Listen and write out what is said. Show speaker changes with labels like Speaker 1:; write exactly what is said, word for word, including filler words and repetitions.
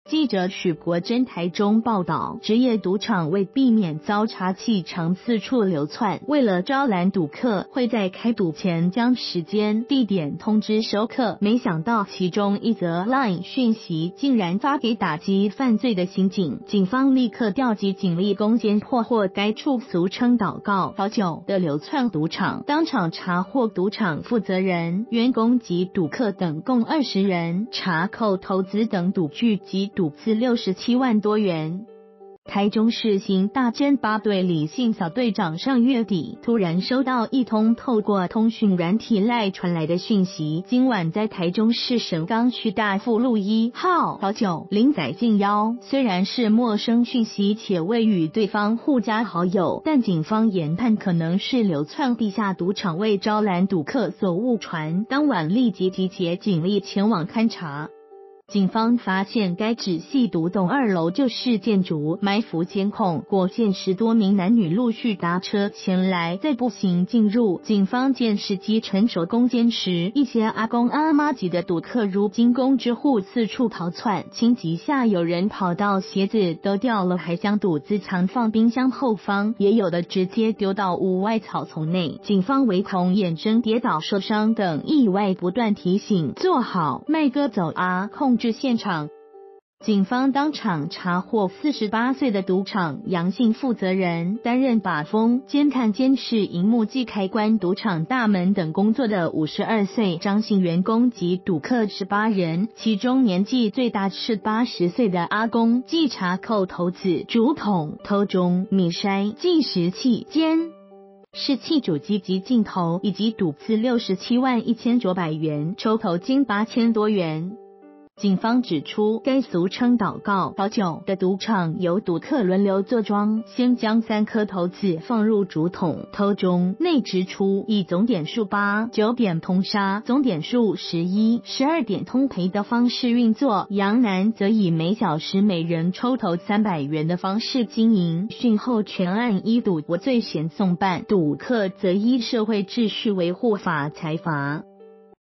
Speaker 1: 记者许国珍台中报道，职业赌场为避免遭查气常四处流窜，为了招揽赌客，会在开赌前将时间、地点通知熟客。没想到其中一则 LINE 讯息竟然发给打击犯罪的刑警，警方立刻调集警力攻坚破获该处俗称祷告好酒的流窜赌场，当场查获赌场负责人、员工及赌客等共二十人，查扣投资等赌具及赌资六十七万多元。台中市刑大侦八队李姓小队长上月底突然收到一通透过通讯软体 LINE 传来的讯息，今晚在台中市神冈区大富路一号好酒零载近邀。虽然是陌生讯息且未与对方互加好友，但警方研判可能是流窜地下赌场为招揽赌客所误传，当晚立即集结警力前往勘查。警方发现该只系独栋二楼旧式建筑，埋伏监控，果见十多名男女陆续搭车前来，再步行进入。警方见时机成熟攻坚时，一些阿公阿妈级的赌客如惊弓之户四处逃窜，情急下有人跑到鞋子都掉了，还将赌资藏放冰箱后方，也有的直接丢到屋外草丛内。警方唯恐衍生跌倒受伤等意外，不断提醒做好迈哥走啊控制现场。警方当场查获四十八岁的赌场杨姓负责人，担任把风、监看监视荧幕及开关赌场大门等工作的五十二岁张姓员工及赌客十八人，其中年纪最大是八十岁的阿公，即查扣投子、竹筒、头中、米筛、计时器、监视器主机及镜头，以及赌资六十七万一千九百元，抽头金八千多元。警方指出，该俗称祷告好酒的赌场由赌客轮流坐庄，先将三颗投子放入竹筒头中，内直出，以总点数八、九点通杀，总点数十一、十二点通赔的方式运作。杨男则以每小时每人抽头三百元的方式经营，讯后全案依赌博罪嫌送办，赌客则依社会秩序维护法裁罚。